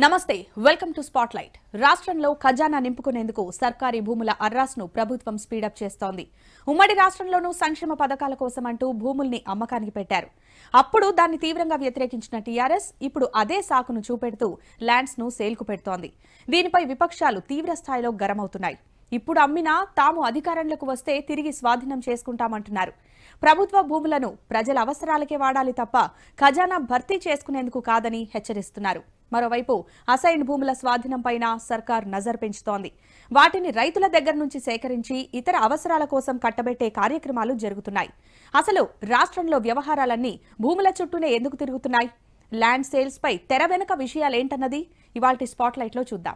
నమస్తే welcome to spotlight. రాష్ట్రంలో ఖజానా నింపుకునేందుకు సర్కారీ భూముల అర్రాస్ను ప్రభుత్వం స్పీడప్ చేస్తోంది. ఉమ్మడి రాష్ట్రంలోనూ సంక్షేమ పథకాల కోసం అంటూ భూముల్ని అమ్మకానికి పెట్టారు. అప్పుడు దాన్ని తీవ్రంగా వ్యతిరేకించిన టీఆర్ఎస్ ఇప్పుడు అదే సాకును చూపెడుతూ ల్యాండ్స్ ను సేల్కు పెడుతోంది. దీనిపై విపక్షాలు తీవ్ర స్థాయిలో గరమవుతున్నాయి. ఇప్పుడు అమ్మినా తాము అధికారంలోకి వస్తే తిరిగి స్వాధీనం చేసుకుంటామంటున్నారు. ప్రభుత్వ భూములను ప్రజల అవసరాలకే వాడాలి తప్ప ఖజానా భర్తీ చేసుకునేందుకు కాదని హెచ్చరిస్తున్నారు. మరోవైపు అసైన్ భూముల స్వాధీనంపైన సర్కార్ నజర్ పెంచుతోంది. వాటిని రైతుల దగ్గర నుంచి సేకరించి ఇతర అవసరాల కోసం కట్టబెట్టే కార్యక్రమాలు జరుగుతున్నాయి. అసలు రాష్ట్రంలో వ్యవహారాలన్నీ భూముల చుట్టూనే ఎందుకు తిరుగుతున్నాయి? ల్యాండ్ సేల్స్ పై తెర వెనుక విషయాలేంటన్నది ఇవాల్టి స్పాట్లైట్ లో చూద్దాం.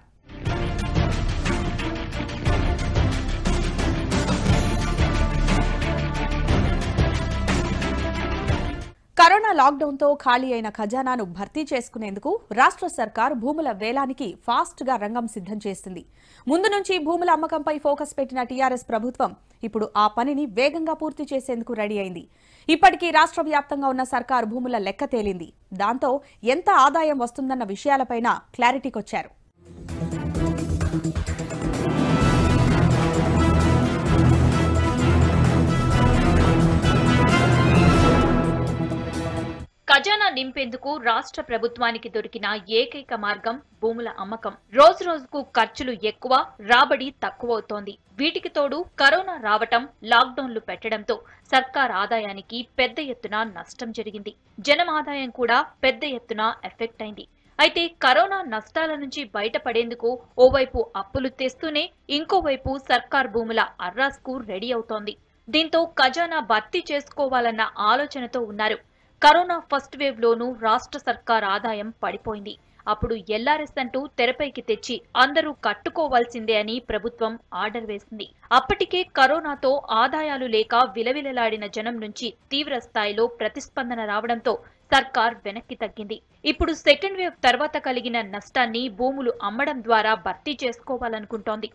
కరోనా లాక్డౌన్ తో ఖాళీ అయిన ఖజానాను భర్తీ చేసుకునేందుకు రాష్ట్ర సర్కార్ భూముల వేలానికి ఫాస్ట్ గా రంగం సిద్ధం చేసింది. ముందు నుంచి భూముల అమ్మకంపై ఫోకస్ పెట్టిన టీఆర్ఎస్ ప్రభుత్వం ఇప్పుడు ఆ పనిని వేగంగా పూర్తి చేసేందుకు రెడీ అయింది. ఇప్పటికీ రాష్ట్ర వ్యాప్తంగా ఉన్న సర్కార్ భూముల లెక్క తేలింది. దాంతో ఎంత ఆదాయం వస్తుందన్న విషయాలపైన క్లారిటీకొచ్చారు. ఖజానా నింపేందుకు రాష్ట్ర ప్రభుత్వానికి దొరికిన ఏకైక మార్గం భూముల అమ్మకం. రోజు రోజుకు ఖర్చులు ఎక్కువ, రాబడి తక్కువవుతోంది. వీటికి తోడు కరోనా రావటం, లాక్డౌన్లు పెట్టడంతో సర్కార్ ఆదాయానికి పెద్ద ఎత్తున నష్టం జరిగింది. జనం ఆదాయం కూడా పెద్ద ఎత్తున ఎఫెక్ట్ అయింది. అయితే కరోనా నష్టాల నుంచి బయటపడేందుకు ఓవైపు అప్పులు తెస్తూనే ఇంకోవైపు సర్కార్ భూముల అర్రాస్కు రెడీ అవుతోంది. దీంతో ఖజానా భర్తీ చేసుకోవాలన్న ఆలోచనతో ఉన్నారు. కరోనా ఫస్ట్ వేవ్ లోనూ రాష్ట్ర సర్కార్ ఆదాయం పడిపోయింది. అప్పుడు ఎల్ఆర్ఎస్ అంటూ తెరపైకి తెచ్చి అందరూ కట్టుకోవాల్సిందే అని ప్రభుత్వం ఆర్డర్ వేసింది. అప్పటికే కరోనాతో ఆదాయాలు లేక విలవిలలాడిన జనం నుంచి తీవ్ర స్థాయిలో ప్రతిస్పందన రావడంతో సర్కార్ వెనక్కి తగ్గింది. ఇప్పుడు సెకండ్ వేవ్ తర్వాత కలిగిన నష్టాన్ని భూములు అమ్మడం ద్వారా భర్తీ చేసుకోవాలనుకుంటోంది.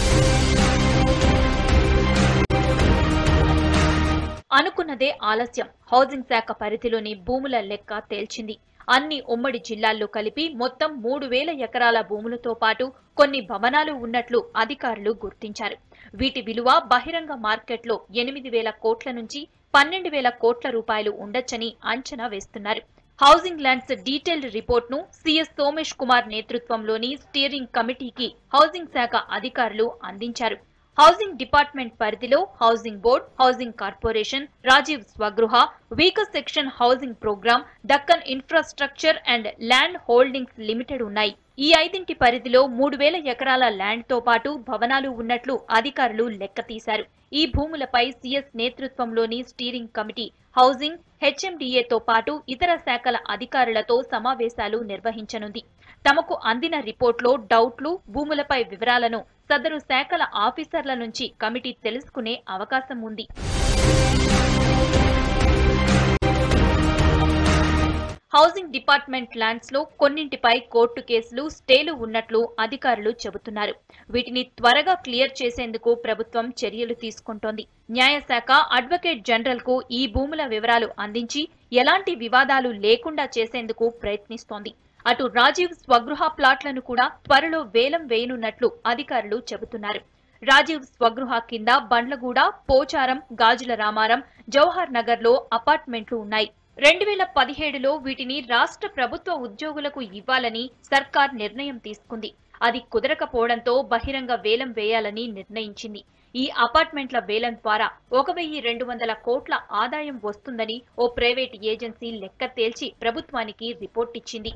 అనుకున్నదే ఆలస్యం. హౌసింగ్ శాఖ పరిధిలోని భూముల లెక్క తేల్చింది. అన్ని ఉమ్మడి జిల్లాల్లో కలిపి మొత్తం 3000 ఎకరాల భూములతో పాటు కొన్ని భవనాలు ఉన్నట్లు అధికారులు గుర్తించారు. వీటి విలువ బహిరంగ మార్కెట్లో 8000 కోట్ల నుంచి 12000 కోట్ల రూపాయలు ఉండొచ్చని అంచనా వేస్తున్నారు. హౌసింగ్ ల్యాండ్స్ డీటెయిల్డ్ రిపోర్ట్ను సీఎస్ సోమేష్ కుమార్ నేతృత్వంలోని స్టీరింగ్ కమిటీకి హౌసింగ్ శాఖ అధికారులు అందించారు. హౌసింగ్ డిపార్ట్మెంట్ పరిధిలో housing board, housing corporation, Rajiv Swagruha, weaker section housing programme, Deccan infrastructure and land holdings limited ఉన్నాయి. ఈ 5 పరిధిలో 3000 ఎకరాల ల్యాండ్ తో పాటు భవనాలు ఉన్నట్లు అధికారులు లెక్క తీశారు. ఈ భూములపై సీఎస్ నేతృత్వంలోని స్టీరింగ్ కమిటీ హౌసింగ్, హెచ్ఎండిఏతో పాటు ఇతర శాఖల అధికారులతో సమావేశాలు నిర్వహించనుంది. తమకు అందిన రిపోర్ట్లో డౌట్లు, భూములపై వివరాలను సదరు శాఖల ఆఫీసర్ల నుంచి కమిటీ తెలుసుకునే అవకాశం ఉంది. హౌసింగ్ డిపార్ట్మెంట్ ల్యాండ్స్ లో కొన్నింటిపై కోర్టు కేసులు, స్టేలు ఉన్నట్లు అధికారులు చెబుతున్నారు. వీటిని త్వరగా క్లియర్ చేసేందుకు ప్రభుత్వం చర్యలు తీసుకుంటోంది. న్యాయశాఖ అడ్వకేట్ జనరల్ కు ఈ భూముల వివరాలు అందించి ఎలాంటి వివాదాలు లేకుండా చేసేందుకు ప్రయత్నిస్తోంది. అటు రాజీవ్ స్వగృహ ప్లాట్లను కూడా త్వరలో వేలం వేయనున్నట్లు అధికారులు చెబుతున్నారు. రాజీవ్ స్వగృహ కింద బండ్లగూడ, పోచారం, గాజుల రామారం, జవహర్ నగర్ లో అపార్ట్మెంట్లు ఉన్నాయి. 2017లో వీటిని రాష్ట్ర ప్రభుత్వ ఉద్యోగులకు ఇవ్వాలని సర్కార్ నిర్ణయం తీసుకుంది. అది కుదరకపోవడంతో బహిరంగ వేలం వేయాలని నిర్ణయించింది. ఈ అపార్ట్మెంట్ల వేలం ద్వారా 1200 కోట్ల ఆదాయం వస్తుందని ఓ ప్రైవేట్ ఏజెన్సీ లెక్క తేల్చి ప్రభుత్వానికి రిపోర్ట్ ఇచ్చింది.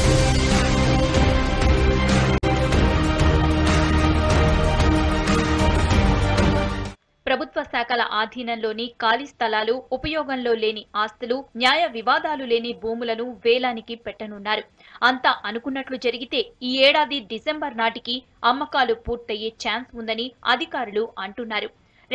ప్రభుత్వ శాఖల ఆధీనంలోని ఖాళీ స్థలాలు, ఉపయోగంలో లేని ఆస్తులు, న్యాయ వివాదాలు లేని భూములను వేలానికి పెట్టనున్నారు. అంతా అనుకున్నట్లు జరిగితే ఈ ఏడాది డిసెంబర్ నాటికి అమ్మకాలు పూర్తయ్యే ఛాన్స్ ఉందని అధికారులు అంటున్నారు.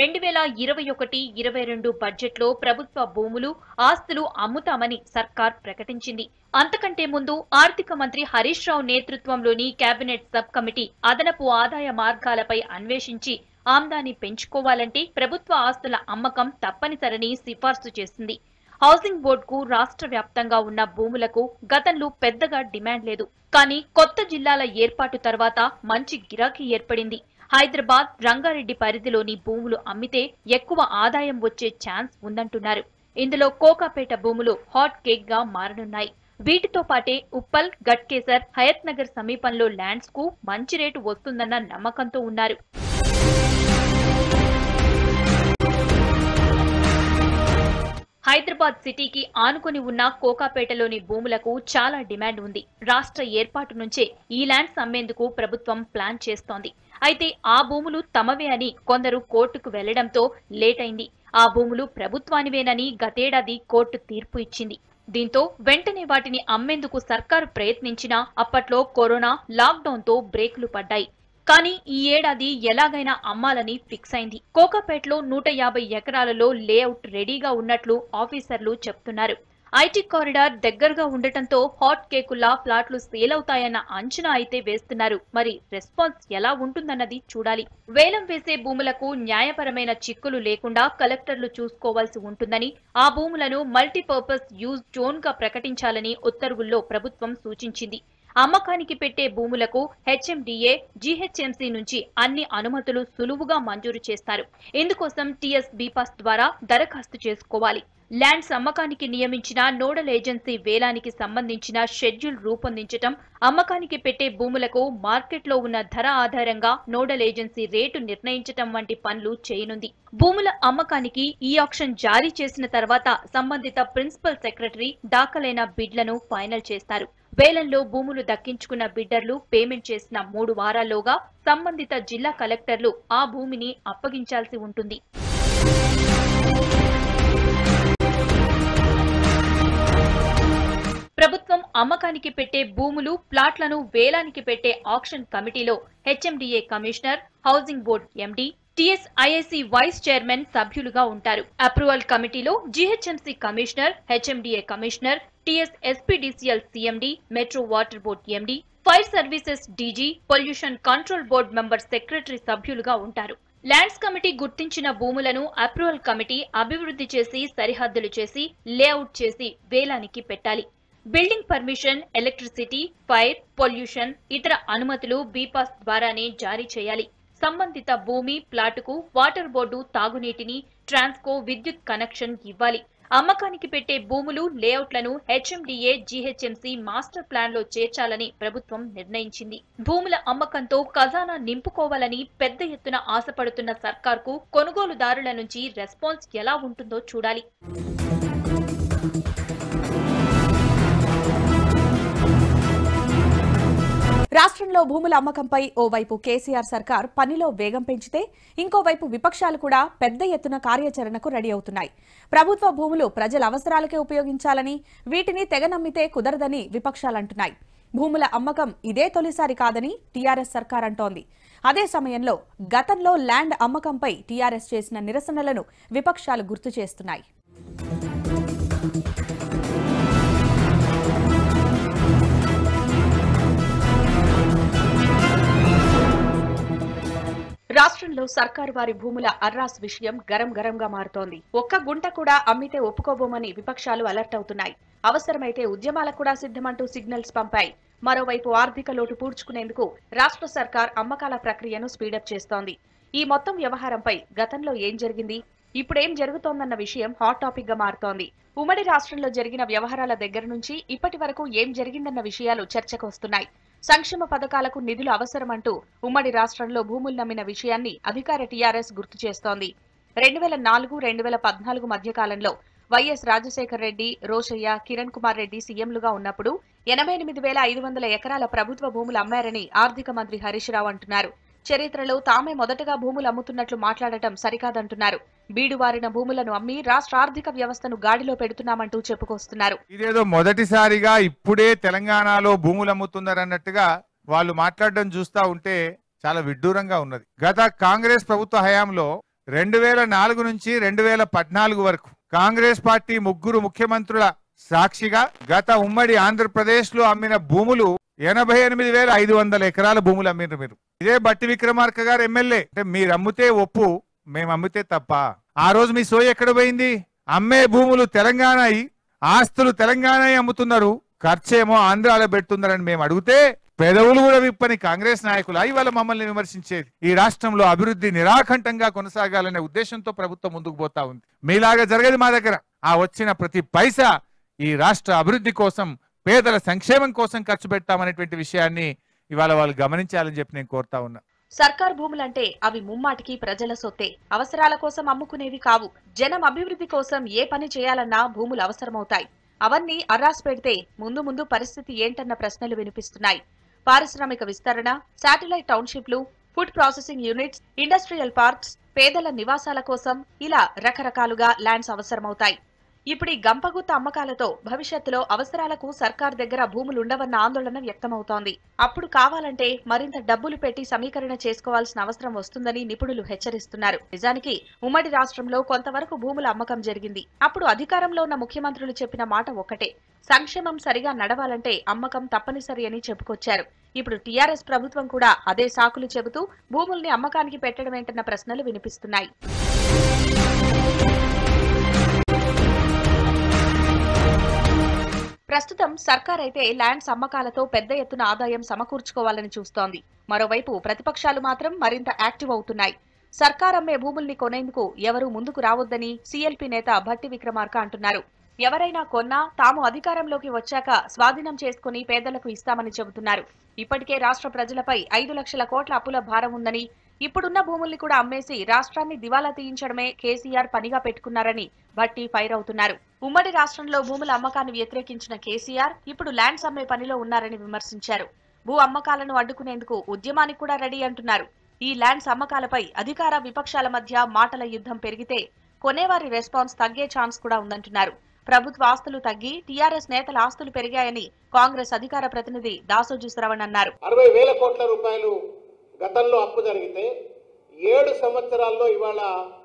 2021-22 బడ్జెట్లో ప్రభుత్వ భూములు, ఆస్తులు అమ్ముతామని సర్కార్ ప్రకటించింది. అంతకంటే ముందు ఆర్థిక మంత్రి హరీష్ రావు నేతృత్వంలోని కేబినెట్ సబ్ కమిటీ అదనపు ఆదాయ మార్గాలపై అన్వేషించి ఆమ్దాని పెంచుకోవాలంటే ప్రభుత్వ ఆస్తుల అమ్మకం తప్పనిసరని సిఫార్సు చేసింది. హౌసింగ్ బోర్డుకు రాష్ట్ర వ్యాప్తంగా ఉన్న భూములకు గతంలో పెద్దగా డిమాండ్ లేదు. కానీ కొత్త జిల్లాల ఏర్పాటు తర్వాత మంచి గిరాకీ ఏర్పడింది. హైదరాబాద్, రంగారెడ్డి పరిధిలోని భూములు అమ్మితే ఎక్కువ ఆదాయం వచ్చే ఛాన్స్ ఉందంటున్నారు. ఇందులో కోకాపేట భూములు హాట్ కేక్ గా మారనున్నాయి. వీటితో పాటే ఉప్పల్, గట్కేసర్, హయత్ నగర్ సమీపంలో ల్యాండ్స్ కు మంచి రేటు వస్తుందన్న నమ్మకంతో ఉన్నారు. హైదరాబాద్ సిటీకి ఆనుకుని ఉన్న కోకాపేటలోని భూములకు చాలా డిమాండ్ ఉంది. రాష్ట్ర ఏర్పాటు నుంచే ఈ ల్యాండ్స్ అమ్మేందుకు ప్రభుత్వం ప్లాన్ చేస్తోంది. అయితే ఆ భూములు తమవే అని కొందరు కోర్టుకు వెళ్లడంతో లేట్ అయింది. ఆ భూములు ప్రభుత్వానివేనని గతేడాది కోర్టు తీర్పు ఇచ్చింది. దీంతో వెంటనే వాటిని అమ్మేందుకు సర్కారు ప్రయత్నించినా అప్పట్లో కరోనా, లాక్డౌన్ తో బ్రేకులు పడ్డాయి. కానీ ఈ ఏడాది ఎలాగైనా అమ్మాలని ఫిక్స్ అయింది. కోకాపేటలో 150 ఎకరాలలో లేఅవుట్ రెడీగా ఉన్నట్లు ఆఫీసర్లు చెప్తున్నారు. ఐటీ కారిడార్ దగ్గరగా ఉండటంతో హాట్ కేకుల్లా ప్లాట్లు సేల్ అవుతాయన్న అంచనా అయితే వేస్తున్నారు. మరి రెస్పాన్స్ ఎలా ఉంటుందన్నది చూడాలి. వేలం వేసే భూములకు న్యాయపరమైన చిక్కులు లేకుండా కలెక్టర్లు చూసుకోవాల్సి ఉంటుందని, ఆ భూములను మల్టీపర్పస్ యూజ్ జోన్ గా ప్రకటించాలని ఉత్తర్వుల్లో ప్రభుత్వం సూచించింది. అమ్మకానికి పెట్టే భూములకు హెచ్ఎండిఏ, జీహెచ్ఎంసీ నుంచి అన్ని అనుమతులు సులువుగా మంజూరు చేస్తారు. ఇందుకోసం టీఎస్ బీపాస్ ద్వారా దరఖాస్తు చేసుకోవాలి. ల్యాండ్స్ అమ్మకానికి నియమించిన నోడల్ ఏజెన్సీ వేలానికి సంబంధించిన షెడ్యూల్ రూపొందించటం, అమ్మకానికి పెట్టే భూములకు మార్కెట్లో ఉన్న ధర ఆధారంగా నోడల్ ఏజెన్సీ రేటు నిర్ణయించటం వంటి పనులు చేయనుంది. భూముల అమ్మకానికి ఈ ఆక్షన్ జారీ చేసిన తర్వాత సంబంధిత ప్రిన్సిపల్ సెక్రటరీ దాఖలైన బిడ్లను ఫైనల్ చేస్తారు. వేలంలో భూములు దక్కించుకున్న బిడ్డర్లు పేమెంట్ చేసిన 3 వారాల్లోగా సంబంధిత జిల్లా కలెక్టర్లు ఆ భూమిని అప్పగించాల్సి ఉంటుంది. ప్రభుత్వం అమ్మకానికి పెట్టే భూములు, ప్లాట్లను వేలానికి పెట్టే ఆక్షన్ కమిటీలో HMDA commissioner, housing board MD, TSIIC vice chairman సభ్యులుగా ఉంటారు. అప్రూవల్ కమిటీలో GHMC commissioner, HMDA commissioner, TS SPDCL CMD, metro water board MD, fire services DG, pollution control board member secretary సభ్యులుగా ఉంటారు. ల్యాండ్స్ కమిటీ గుర్తించిన భూములను approval committee అభివృద్ధి చేసి, సరిహద్దులు చేసి, లేఅవుట్ చేసి వేలానికి పెట్టాలి. Building permission, electricity, fire, pollution, ఇతర అనుమతులు బీపాస్ ద్వారానే జారీ చేయాలి. సంబంధిత భూమి, ప్లాటుకు వాటర్ బోర్డు తాగునీటిని, ట్రాన్స్కో విద్యుత్ కనెక్షన్ ఇవ్వాలి. అమ్మకానికి పెట్టే భూములు, లేఅవుట్లను హెచ్ఎండిఏ, జీహెచ్ఎంసీ మాస్టర్ ప్లాన్ లో చేర్చాలని ప్రభుత్వం నిర్ణయించింది. భూముల అమ్మకంతో ఖజానా నింపుకోవాలని పెద్ద ఎత్తున ఆశపడుతున్న సర్కార్కు కొనుగోలుదారుల నుంచి రెస్పాన్స్ ఎలా ఉంటుందో చూడాలి. రాష్ట్రంలో భూముల అమ్మకంపై ఓవైపు కేసీఆర్ సర్కార్ పనిలో వేగం పెంచితే, ఇంకోవైపు విపక్షాలు కూడా పెద్ద ఎత్తున కార్యాచరణకు రెడీ అవుతున్నాయి. ప్రభుత్వ భూములు ప్రజల అవసరాలకే ఉపయోగించాలని, వీటిని తెగనమ్మితే కుదరదని విపక్షాలంటున్నాయి. భూముల అమ్మకం ఇదే తొలిసారి కాదని టీఆర్ఎస్ సర్కార్ అంటోంది. అదే సమయంలో గతంలో ల్యాండ్ అమ్మకంపై టీఆర్ఎస్ చేసిన నిరసనలను విపక్షాలు గుర్తు చేస్తున్నాయి. రాష్ట్రంలో సర్కారు వారి భూముల అర్రాస్ విషయం గరంగా మారుతోంది. ఒక్క గుంట కూడా అమ్మితే ఒప్పుకోబోమని విపక్షాలు అలర్ట్ అవుతున్నాయి. అవసరమైతే ఉద్యమాలకు కూడా సిద్ధమంటూ సిగ్నల్స్ పంపాయి. మరోవైపు ఆర్థిక లోటు పూడ్చుకునేందుకు రాష్ట్ర సర్కార్ అమ్మకాల ప్రక్రియను స్పీడప్ చేస్తోంది. ఈ మొత్తం వ్యవహారంపై గతంలో ఏం జరిగింది, ఇప్పుడేం జరుగుతోందన్న విషయం హాట్ టాపిక్ గా మారుతోంది. ఉమ్మడి రాష్ట్రంలో జరిగిన వ్యవహారాల దగ్గర నుంచి ఇప్పటి వరకు ఏం జరిగిందన్న విషయాలు చర్చకు వస్తున్నాయి. సంక్షేమ పథకాలకు నిధులు అవసరమంటూ ఉమ్మడి రాష్ట్రంలో భూములు నమ్మిన విషయాన్ని అధికార టీఆర్ఎస్ గుర్తు చేస్తోంది. 2004-2014 మధ్య కాలంలో వైఎస్ రాజశేఖర రెడ్డి, రోషయ్య, కిరణ్ కుమార్ రెడ్డి సీఎంలుగా ఉన్నప్పుడు 88,500 ఎకరాల ప్రభుత్వ భూములు అమ్మారని ఆర్థిక మంత్రి హరీష్ రావు అంటున్నారు. చరిత్రలో తామే మొదటగా భూములు అమ్ముతున్నట్లు మాట్లాడటం సరికాదంటున్నారు. బీడువారిన భూములను అమ్మి రాష్ట్ర ఆర్థిక వ్యవస్థను గాడిలో పెడుతున్నామంటూ చెప్పుకొస్తున్నారు. ఇదేదో మొదటిసారిగా ఇప్పుడే తెలంగాణలో భూములు అమ్ముతున్నారన్నట్టుగా వాళ్ళు మాట్లాడడం చూస్తా ఉంటే చాలా విడ్డూరంగా ఉన్నది. గత కాంగ్రెస్ ప్రభుత్వ హయాంలో 2004 నుంచి 2014 వరకు కాంగ్రెస్ పార్టీ 3 ముఖ్యమంత్రుల సాక్షిగా గత ఉమ్మడి ఆంధ్రప్రదేశ్ లో అమ్మిన భూములు 88,500 ఎకరాల భూములు అమ్మినారు మీరు. ఇదే బట్టి విక్రమార్క గారు ఎమ్మెల్యే. అంటే మీరు అమ్మితే ఒప్పు, మేము అమ్మితే తప్ప. ఆ రోజు మీ సోయి ఎక్కడ పోయింది? అమ్మే భూములు తెలంగాణ ఆస్తులు తెలంగాణ అమ్ముతున్నారు, ఖర్చేమో ఆంధ్రాలో పెడుతున్నారని మేము అడిగితే పెదవులు కూడా విప్పని కాంగ్రెస్ నాయకులు ఇవాళ మమ్మల్ని విమర్శించేది. ఈ రాష్ట్రంలో అభివృద్ధి నిరాకంఠంగా కొనసాగాలనే ఉద్దేశంతో ప్రభుత్వం ముందుకు పోతా ఉంది. మీలాగా జరగదు మా దగ్గర. ఆ వచ్చిన ప్రతి పైసా ఈ రాష్ట్ర అభివృద్ధి కోసం, పేదల సంక్షేమం కోసం ఖర్చు పెట్టామనేటువంటి విషయాన్ని ఇవాళ వాళ్ళు గమనించాలని చెప్పి నేను కోరుతా ఉన్నా. సర్కార్ భూములంటే అవి ముమ్మాటికి ప్రజల సొత్తే, అవసరాల కోసం అమ్ముకునేవి కావు. జనం అభివృద్ధి కోసం ఏ పని చేయాలన్నా భూములు అవసరమవుతాయి. అవన్నీ అర్రాస్ పెడితే ముందు ముందు పరిస్థితి ఏంటన్న ప్రశ్నలు వినిపిస్తున్నాయి. పారిశ్రామిక విస్తరణ, శాటిలైట్ టౌన్షిప్లు, food processing units, industrial parks, పేదల నివాసాల కోసం ఇలా రకరకాలుగా ల్యాండ్స్ అవసరమవుతాయి. ఇప్పుడు ఈ గంపగుత్త అమ్మకాలతో భవిష్యత్తులో అవసరాలకు సర్కార్ దగ్గర భూములుండవన్న ఆందోళన వ్యక్తమవుతోంది. అప్పుడు కావాలంటే మరింత డబ్బులు పెట్టి సమీకరణ చేసుకోవాల్సిన అవసరం వస్తుందని నిపుణులు హెచ్చరిస్తున్నారు. నిజానికి ఉమ్మడి రాష్ట్రంలో కొంతవరకు భూముల అమ్మకం జరిగింది. అప్పుడు అధికారంలో ఉన్న ముఖ్యమంత్రులు చెప్పిన మాట ఒక్కటే, సంక్షేమం సరిగా నడవాలంటే అమ్మకం తప్పనిసరి అని చెప్పుకొచ్చారు. ఇప్పుడు టీఆర్ఎస్ ప్రభుత్వం కూడా అదే సాకులు చెబుతూ భూముల్ని అమ్మకానికి పెట్టడమేంటన్న ప్రశ్నలు వినిపిస్తున్నాయి. ప్రస్తుతం సర్కార్ అయితే ల్యాండ్స్ అమ్మకాలతో పెద్ద ఎత్తున ఆదాయం సమకూర్చుకోవాలని చూస్తోంది. మరోవైపు ప్రతిపక్షాలు మాత్రం మరింత యాక్టివ్ అవుతున్నాయి. సర్కార్ అమ్మే భూముల్ని కొనేందుకు ఎవరూ ముందుకు రావద్దని సీఎల్పీ నేత భట్టి విక్రమార్క అంటున్నారు. ఎవరైనా కొన్నా తాము అధికారంలోకి వచ్చాక స్వాధీనం చేసుకుని పేదలకు ఇస్తామని చెబుతున్నారు. ఇప్పటికే రాష్ట్ర ప్రజలపై 5 లక్షల కోట్ల అప్పుల భారం ఉందని, ఇప్పుడున్న భూముల్ని కూడా అమ్మేసి రాష్ట్రాన్ని దివాలా తీయించడమే కేసీఆర్ పనిగా పెట్టుకున్నారని భట్టి ఫైర్ అవుతున్నారు. ఉమ్మడి రాష్ట్రంలో భూముల అమ్మకాన్ని వ్యతిరేకించిన కేసీఆర్ ఇప్పుడు ల్యాండ్స్ అమ్మే పనిలో ఉన్నారని విమర్శించారు. భూ అమ్మకాలను అడ్డుకునేందుకు ఉద్యమానికి కూడా రెడీ అంటున్నారు. ఈ ల్యాండ్స్ అమ్మకాలపై అధికార విపక్షాల మధ్య మాటల యుద్ధం పెరిగితే కొనేవారి రెస్పాన్స్ తగ్గే ఛాన్స్ కూడా ఉందంటున్నారు. ప్రభుత్వ ఆస్తులు తగ్గి టీఆర్ఎస్ నేతల ఆస్తులు పెరిగాయని కాంగ్రెస్ అధికార ప్రతినిధి దాసోజు శ్రవణ్ అన్నారు. 60,000 కోట్ల రూపాయలు గతంలో అప్పు జరిగితే 7 సంవత్సరాల్లో ఇవాళ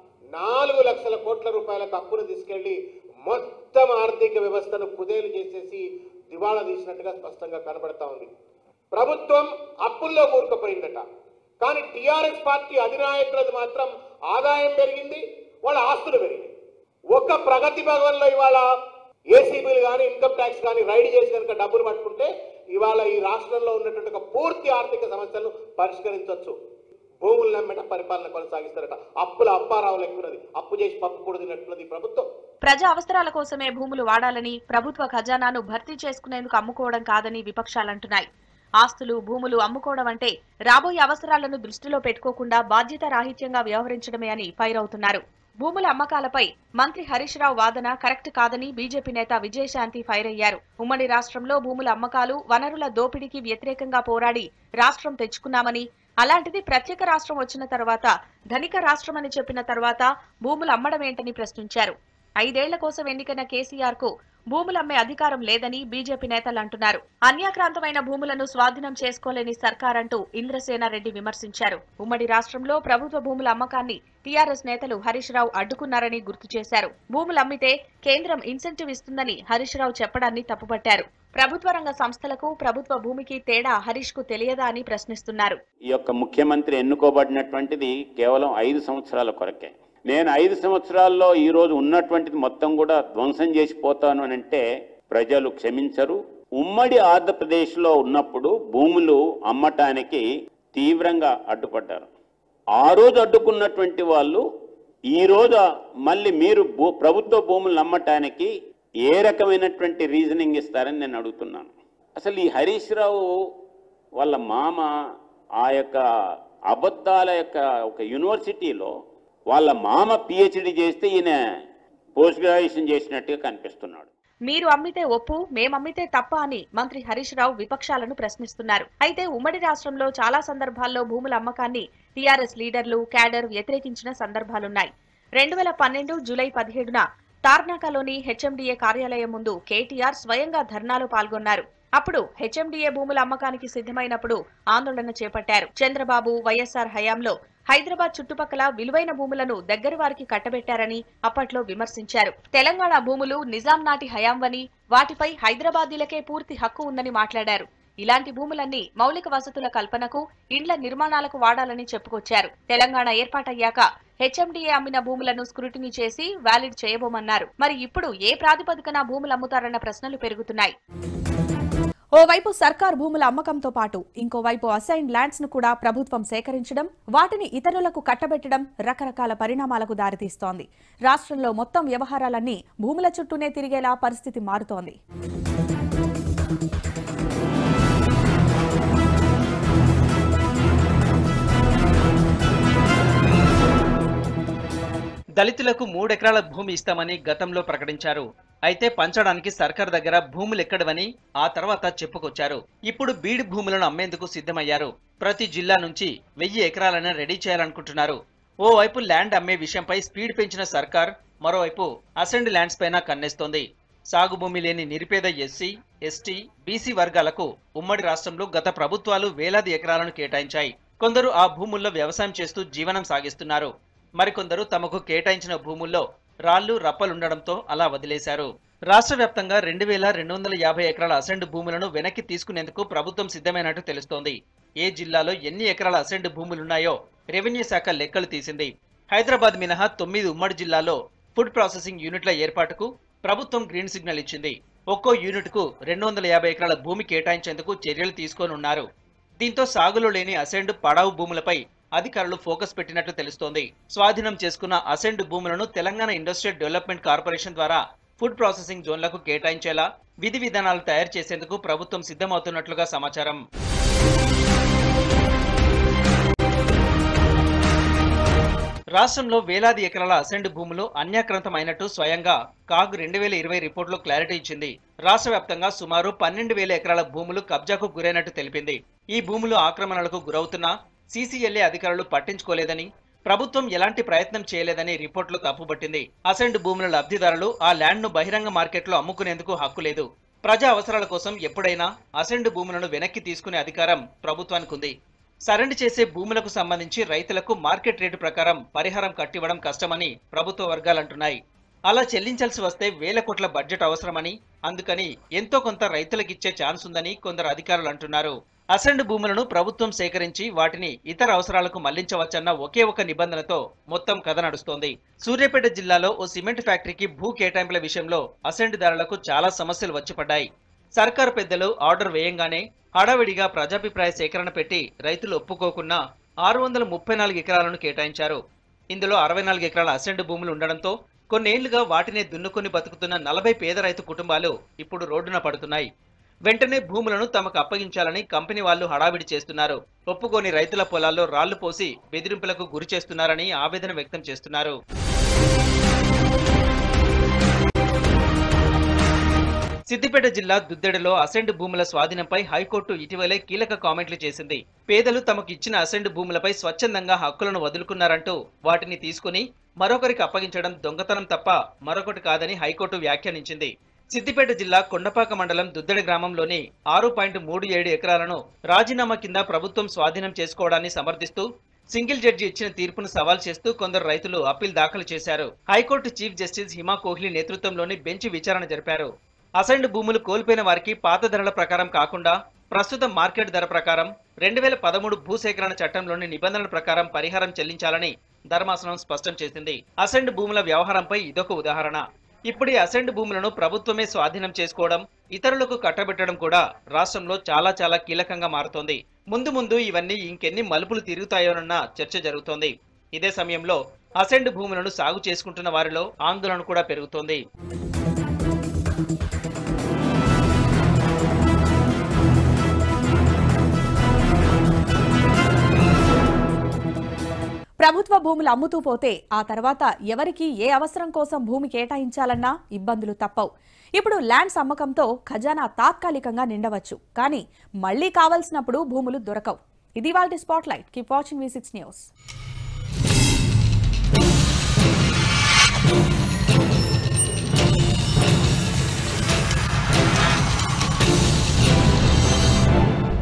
4 లక్షల కోట్ల రూపాయలకు అప్పును తీసుకెళ్లి మొత్తం ఆర్థిక వ్యవస్థను కుదేలు చేసేసి దివాళా తీసినట్టుగా స్పష్టంగా కనబడతా ఉంది. ప్రభుత్వం అప్పుల్లో కూరుకుపోయిందట. కానీ టీఆర్ఎస్ పార్టీ అధినాయకులది మాత్రం ఆదాయం పెరిగింది, వాళ్ళ ఆస్తులు పెరిగింది. ఒక్క ప్రగతి భవన్లో ఇవాళ ఏసీబీలు కానీ ఇన్కమ్ ట్యాక్స్ కానీ రైడ్ చేసి కనుక డబ్బులు పట్టుకుంటే ఇవాళ ఈ రాష్ట్రంలో ఉన్నటువంటి ఒక పూర్తి ఆర్థిక సమస్యలను పరిష్కరించవచ్చు. భూములు నమ్మట పరిపాలన కొనసాగిస్తారట. అప్పుల అప్పారావు లెక్కున్నది, అప్పు చేసి పప్పు కూడా తిన్నట్టున్నది ప్రభుత్వం. ప్రజా అవసరాల కోసమే భూములు వాడాలని, ప్రభుత్వ ఖజానాను భర్తీ చేసుకునేందుకు అమ్ముకోవడం కాదని విపక్షాలంటున్నాయి. ఆస్తులు, భూములు అమ్ముకోవడం అంటే రాబోయే అవసరాలను దృష్టిలో పెట్టుకోకుండా బాధ్యత రాహిత్యంగా వ్యవహరించడమే అని ఫైర్ అవుతున్నారు. భూముల అమ్మకాలపై మంత్రి హరీష్ రావు వాదన కరెక్ట్ కాదని బీజేపీ నేత విజయశాంతి ఫైర్ అయ్యారు. ఉమ్మడి రాష్ట్రంలో భూముల అమ్మకాలు, వనరుల దోపిడీకి వ్యతిరేకంగా పోరాడి రాష్ట్రం తెచ్చుకున్నామని, అలాంటిది ప్రత్యేక రాష్ట్రం వచ్చిన తర్వాత ధనిక రాష్ట్రమని చెప్పిన తర్వాత భూములు అమ్మడం ఏంటని ప్రశ్నించారు. 5 ఏళ్ల కోసం ఎన్నికైన కేసీఆర్ కు భూములు అమ్మే అధికారం లేదని బీజేపీ నేతలు అంటున్నారు. అన్యాక్రాంతమైన భూములను స్వాధీనం చేసుకోలేని సర్కార్ అంటూ ఇంద్రసేనారెడ్డి విమర్శించారు. ఉమ్మడి రాష్ట్రంలో ప్రభుత్వ భూముల అమ్మకాన్ని టీఆర్ఎస్ నేతలు హరీష్ రావు అడ్డుకున్నారని గుర్తు చేశారు. భూములు అమ్మితే కేంద్రం ఇన్సెంటివ్ ఇస్తుందని హరీష్ రావు చెప్పడాన్ని తప్పుపట్టారు. ప్రభుత్వ రంగ సంస్థలకు ప్రభుత్వ భూమికి తేడా హరీష్ కు తెలియదా అని ప్రశ్నిస్తున్నారు. ఈ యొక్క ముఖ్యమంత్రి ఎన్నుకోబడినటువంటిది కేవలం 5 సంవత్సరాల కొరకే. నేను 5 సంవత్సరాల్లో ఈ రోజు ఉన్నటువంటిది మొత్తం కూడా ధ్వంసం చేసిపోతాను అని అంటే ప్రజలు క్షమించరు. ఉమ్మడి ఆంధ్రప్రదేశ్లో ఉన్నప్పుడు భూములు అమ్మటానికి తీవ్రంగా అడ్డుపడ్డారు. ఆ రోజు అడ్డుకున్నటువంటి వాళ్ళు ఈ రోజు మళ్ళీ మీరు ప్రభుత్వ భూములు అమ్మటానికి ఏ రకమైనటువంటి రీజనింగ్ ఇస్తారని నేను అడుగుతున్నాను. అసలు ఈ హరీష్ రావు వాళ్ళ మామ ఆ యొక్క అబద్ధాల యొక్క ఒక యూనివర్సిటీలో వాళ్ళ మామ పిహెచ్డి చేస్తే ఈయన పోస్ట్ గ్రాడ్యుయేషన్ చేసినట్టుగా కనిపిస్తున్నాడు. మీరు అమ్మితే ఒప్పు, మేమమ్మితే తప్ప అని మంత్రి హరీష్ రావు విపక్షాలను ప్రశ్నిస్తున్నారు. అయితే ఉమ్మడి రాష్ట్రంలో చాలా సందర్భాల్లో భూముల అమ్మకాన్ని టీఆర్ఎస్ లీడర్లు, క్యాడర్ వ్యతిరేకించిన సందర్భాలున్నాయి. 2012 జూలై 17న తార్నాకలోని హెచ్ఎండిఏ కార్యాలయం ముందు కేటీఆర్ స్వయంగా ధర్నాలో పాల్గొన్నారు. అప్పుడు హెచ్ఎండిఏ భూముల అమ్మకానికి సిద్ధమైనప్పుడు ఆందోళన చేపట్టారు. చంద్రబాబు, వైఎస్ఆర్ హయాంలో హైదరాబాద్ చుట్టుపక్కల విలువైన భూములను దగ్గరి వారికి కట్టబెట్టారని అప్పట్లో విమర్శించారు. తెలంగాణ భూములు నిజాం నాటి హయాంవని, వాటిపై హైదరాబాదీలకే పూర్తి హక్కు ఉందని మాట్లాడారు. ఇలాంటి భూములన్నీ మౌలిక వసతుల కల్పనకు, ఇండ్ల నిర్మాణాలకు వాడాలని చెప్పుకొచ్చారు. తెలంగాణ ఏర్పాటయ్యాక హెచ్ఎండిఏ అమ్మిన భూములను స్క్రూటినీ చేసి వ్యాలిడ్ చేయబోమన్నారు. మరి ఇప్పుడు ఏ ప్రాతిపదికన భూములు అమ్ముతారన్న ప్రశ్నలు పెరుగుతున్నాయి. ఓవైపు సర్కార్ భూముల అమ్మకంతో పాటు ఇంకోవైపు అసైన్డ్ ల్యాండ్స్ ను కూడా ప్రభుత్వం సేకరించడం, వాటిని ఇతరులకు కట్టబెట్టడం రకరకాల పరిణామాలకు దారితీస్తోంది. రాష్ట్రంలో మొత్తం వ్యవహారాలన్నీ భూముల చుట్టూనే తిరిగేలా పరిస్థితి మారుతోంది. దళితులకు 3 ఎకరాల భూమి ఇస్తామని గతంలో ప్రకటించారు. అయితే పంచడానికి సర్కార్ దగ్గర భూములు ఎక్కడవని ఆ తర్వాత చెప్పుకొచ్చారు. ఇప్పుడు బీడు భూములను అమ్మేందుకు సిద్ధమయ్యారు. ప్రతి జిల్లా నుంచి 1000 ఎకరాలను రెడీ చేయాలనుకుంటున్నారు. ఓవైపు ల్యాండ్ అమ్మే విషయంపై స్పీడ్ పెంచిన సర్కార్ మరోవైపు అసెండ్ ల్యాండ్స్ పైన కన్నేస్తోంది. సాగు భూమి లేని నిరుపేద ఎస్సీ, ఎస్టీ, బీసీ వర్గాలకు ఉమ్మడి రాష్ట్రంలో గత ప్రభుత్వాలు వేలాది ఎకరాలను కేటాయించాయి. కొందరు ఆ భూముల్లో వ్యవసాయం చేస్తూ జీవనం సాగిస్తున్నారు. మరికొందరు తమకు కేటాయించిన భూముల్లో రాళ్లు రప్పలుండడంతో అలా వదిలేశారు. రాష్ట్ర వ్యాప్తంగా 2250 ఎకరాల అసెండ్ భూములను వెనక్కి తీసుకునేందుకు ప్రభుత్వం సిద్ధమైనట్టు తెలుస్తోంది. ఏ జిల్లాలో ఎన్ని ఎకరాల అసెండ్ భూములున్నాయో రెవెన్యూ శాఖ లెక్కలు తీసింది. హైదరాబాద్ మినహా 9 ఉమ్మడి జిల్లాలో ఫుడ్ ప్రాసెసింగ్ యూనిట్ల ఏర్పాటుకు ప్రభుత్వం గ్రీన్ సిగ్నల్ ఇచ్చింది. ఒక్కో యూనిట్కు 250 ఎకరాల భూమి కేటాయించేందుకు చర్యలు తీసుకోనున్నారు. దీంతో సాగులో లేని అసెండ్ పడావు భూములపై అధికారులు ఫోకస్ పెట్టినట్లు తెలుస్తోంది. స్వాధీనం చేసుకున్న అసెండ్ భూములను తెలంగాణ ఇండస్ట్రియల్ డెవలప్మెంట్ కార్పొరేషన్ ద్వారా ఫుడ్ ప్రాసెసింగ్ జోన్లకు కేటాయించేలా విధి విధానాలు తయారు చేసేందుకు ప్రభుత్వం సిద్ధమవుతున్నట్లుగా సమాచారం. రాష్ట్రంలో వేలాది ఎకరాల అసెండ్ భూములు అన్యాక్రాంతమైనట్టు స్వయంగా కాగ్ 2020 రిపోర్టులో క్లారిటీ ఇచ్చింది. రాష్ట్ర వ్యాప్తంగా సుమారు 12,000 ఎకరాల భూములు కబ్జాకు గురైనట్టు తెలిపింది. ఈ భూములు ఆక్రమణలకు గురవుతున్నా సీసీఎల్ఏ అధికారులు పట్టించుకోలేదని, ప్రభుత్వం ఎలాంటి ప్రయత్నం చేయలేదని రిపోర్టులో తప్పుపట్టింది. అసెండ్ భూముల లబ్ధిదారులు ఆ ల్యాండ్ ను బహిరంగ మార్కెట్లో అమ్ముకునేందుకు హక్కు లేదు. ప్రజా అవసరాల కోసం ఎప్పుడైనా అసెండ్ భూములను వెనక్కి తీసుకునే అధికారం ప్రభుత్వానికి ఉంది. సరెండర్ చేసే భూములకు సంబంధించి రైతులకు మార్కెట్ రేటు ప్రకారం పరిహారం కట్టివ్వడం కష్టమని ప్రభుత్వ వర్గాలంటున్నాయి. అలా చెల్లించాల్సి వస్తే వేల కోట్ల బడ్జెట్ అవసరమని, అందుకని ఎంతో కొంత రైతులకిచ్చే ఛాన్స్ ఉందని కొందరు అధికారులు అంటున్నారు. అసెండ్ భూములను ప్రభుత్వం సేకరించి వాటిని ఇతర అవసరాలకు మళ్లించవచ్చన్న ఒకే ఒక నిబంధనతో మొత్తం కథ నడుస్తోంది. సూర్యాపేట జిల్లాలో ఓ సిమెంట్ ఫ్యాక్టరీకి భూ కేటాయింపుల విషయంలో అసెండ్ దారులకు చాలా సమస్యలు వచ్చిపడ్డాయి. సర్కారు పెద్దలు ఆర్డర్ వేయంగానే హడావిడిగా ప్రజాభిప్రాయ సేకరణ పెట్టి రైతులు ఒప్పుకోకున్నా 634 ఎకరాలను కేటాయించారు. ఇందులో 64 ఎకరాల అసెండ్ భూములు ఉండడంతో కొన్నేళ్లుగా వాటినే దున్నుకొని బతుకుతున్న 40 పేద రైతు కుటుంబాలు ఇప్పుడు రోడ్డున పడుతున్నాయి. వెంటనే భూములను తమకు అప్పగించాలని కంపెనీ వాళ్లు హడావిడి చేస్తున్నారు. ఒప్పుకోని రైతుల పొలాల్లో రాళ్లు పోసి బెదిరింపులకు గురి చేస్తున్నారని ఆవేదన వ్యక్తం చేస్తున్నారు. సిద్దిపేట జిల్లా దుద్దెడలో అసెండ్ భూముల స్వాధీనంపై హైకోర్టు ఇటీవలే కీలక కామెంట్లు చేసింది. పేదలు తమకు ఇచ్చిన అసెండ్ భూములపై స్వచ్ఛందంగా హక్కులను వదులుకున్నారంటూ వాటిని తీసుకుని మరొకరికి అప్పగించడం దొంగతనం తప్ప మరొకటి కాదని హైకోర్టు వ్యాఖ్యానించింది. సిద్దిపేట జిల్లా కొండపాక మండలం దుద్దెడ గ్రామంలోని 6.37 ఎకరాలను రాజీనామా కింద ప్రభుత్వం స్వాధీనం చేసుకోవడాన్ని సమర్థిస్తూ సింగిల్ జడ్జి ఇచ్చిన తీర్పును సవాల్ చేస్తూ కొందరు రైతులు అప్పీల్ దాఖలు చేశారు. High court chief justice Hima Kohli నేతృత్వంలోని బెంచ్ విచారణ జరిపారు. అసెండ్ భూములు కోల్పోయిన వారికి పాత ధరల ప్రకారం కాకుండా ప్రస్తుత మార్కెట్ ధర ప్రకారం 2013 భూసేకరణ చట్టంలోని నిబంధనల ప్రకారం పరిహారం చెల్లించాలని ధర్మాసనం స్పష్టం చేసింది. అసెండ్ భూముల వ్యవహారంపై ఇదొక ఉదాహరణ. ఇప్పుడు ఈ అసెండ్ భూములను ప్రభుత్వమే స్వాధీనం చేసుకోవడం, ఇతరులకు కట్టబెట్టడం కూడా రాష్ట్రంలో చాలా కీలకంగా మారుతోంది. ముందు ఇవన్నీ ఇంకెన్ని మలుపులు తిరుగుతాయోనన్న చర్చ జరుగుతోంది. ఇదే సమయంలో అసెండ్ భూములను సాగు చేసుకుంటున్న వారిలో ఆందోళన కూడా పెరుగుతోంది. ప్రభుత్వ భూములు అమ్ముతూ పోతే ఆ తర్వాత ఎవరికి ఏ అవసరం కోసం భూమి కేటాయించాలన్నా ఇబ్బందులు తప్పవు. ఇప్పుడు ల్యాండ్స్ అమ్మకంతో ఖజానా తాత్కాలికంగా నిండవచ్చు, కానీ మళ్లీ కావాల్సినప్పుడు భూములు దొరకవు. ఇది వాల్టి spotlight. Keep watching V6 news.